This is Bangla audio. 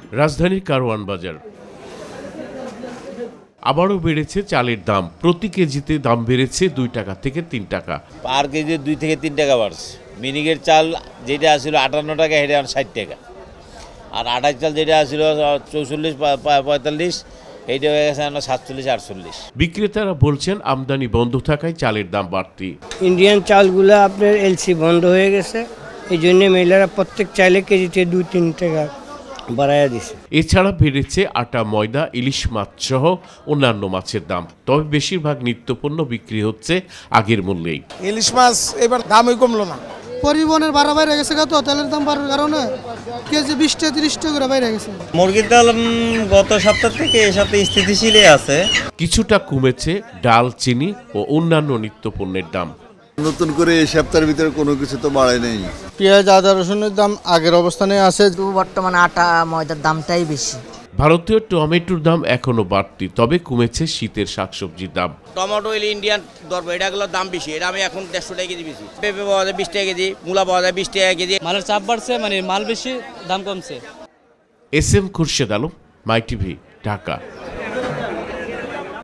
রাজধানীর কারওয়ান বাজার। আবারও বেড়েছে চালের দাম, প্রতি কেজিতে দাম বেড়েছে 2 টাকা থেকে 3 টাকা। পার কেজি 2 থেকে 3 টাকা বাড়ছে। মিনিকেট চাল যেটা আসছিল 58 টাকা, সেটা 60 টাকা। আর আঠাশ চাল যেটা আসছিল 44-45, এইটা হয়ে গেছে 47-48। বিক্রেতারা বলছেন আমদানি বন্ধ থাকায় চালের দাম বাড়তি। ইন্ডিয়ান চালগুলো আপনার এলসি বন্ধ হয়ে গেছে, এই জন্য মহিলারা প্রত্যেক চাইলে কেজিতে 2-3 টাকা বাড়াইয়া দিছে। এছাড়া বেড়েছে আটা, ময়দা, ইলিশ মাছ সহ অন্যান্য মাছের দাম। তবে বেশিরভাগ নিত্যপণ্য বিক্রি হচ্ছে আগের মূল্যেই। ইলিশ মাছ এবার দামই কমলো না। পরিবহনের ভাড়া বাইরে গেছে, তো তেলের দাম বাড়ার কারণে কেজি 20-30 টাকা করে বাইরে গেছে। মুরগির ডাল গত সপ্তাহ থেকে এই সপ্তাহে স্থিতিশীলই আছে। কিছুটা কমেছে ডাল, চিনি ও অন্যান্য নিত্যপণ্যের দাম। নতুন করে এই সপ্তাহের ভিতরে কোনো কিছু তো বাড়ে নেই। পেঁয়াজ, আদা, রসুনের দাম আগের অবস্থানে আছে। বর্তমানে আটা, ময়দার দামটাই বেশি। ভারতীয় টমেটোর দাম এখনো বাড়তি, তবে কমেছে শীতের শাকসবজির দাম। টমেটো হইলে ইন্ডিয়ান দরবার, এটাগুলোর দাম বেশি। এটা আমি এখন 150 টাকা কেজি বেশি। পেঁপে পাওয়া যায় 20 টাকা কেজি, মূলা পাওয়া যায় 20 টাকা কেজি। মালের চাপ বাড়ছে, মানে মাল বেশি, দাম কমছে। SM Khurshed Alam, my TV, Dhaka.